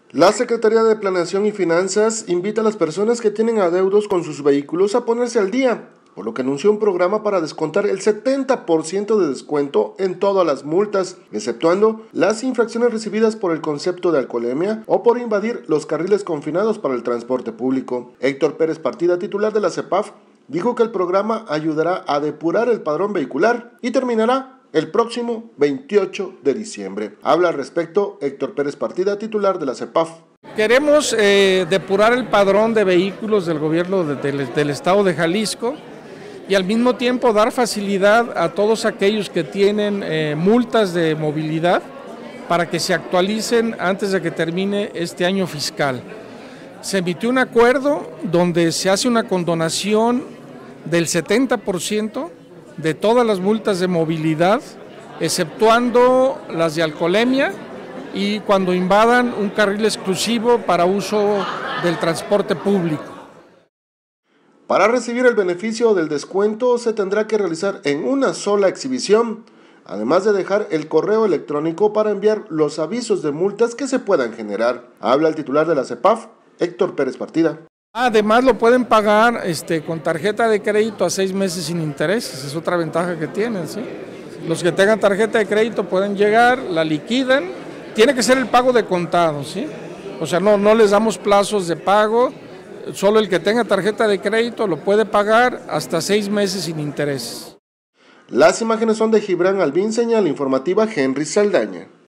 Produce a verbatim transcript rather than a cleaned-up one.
La Secretaría de Planeación y Finanzas invita a las personas que tienen adeudos con sus vehículos a ponerse al día, por lo que anunció un programa para descontar el setenta por ciento de descuento en todas las multas, exceptuando las infracciones recibidas por el concepto de alcoholemia o por invadir los carriles confinados para el transporte público. Héctor Pérez Partida, titular de la C E P A F, dijo que el programa ayudará a depurar el padrón vehicular y terminará el próximo veintiocho de diciembre. Habla al respecto Héctor Pérez Partida, titular de la C E P A F. Queremos eh, depurar el padrón de vehículos del gobierno de, de, del estado de Jalisco y al mismo tiempo dar facilidad a todos aquellos que tienen eh, multas de movilidad para que se actualicen antes de que termine este año fiscal. Se emitió un acuerdo donde se hace una condonación del setenta por ciento de todas las multas de movilidad, exceptuando las de alcoholemia y cuando invadan un carril exclusivo para uso del transporte público. Para recibir el beneficio del descuento se tendrá que realizar en una sola exhibición, además de dejar el correo electrónico para enviar los avisos de multas que se puedan generar. Habla el titular de la C E P A F, Héctor Pérez Partida. Además lo pueden pagar este, con tarjeta de crédito a seis meses sin intereses, es otra ventaja que tienen, ¿sí? Los que tengan tarjeta de crédito pueden llegar, la liquidan, tiene que ser el pago de contado, ¿sí? O sea, no, no les damos plazos de pago, solo el que tenga tarjeta de crédito lo puede pagar hasta seis meses sin intereses. Las imágenes son de Gibran Albín, señal informativa Henry Saldaña.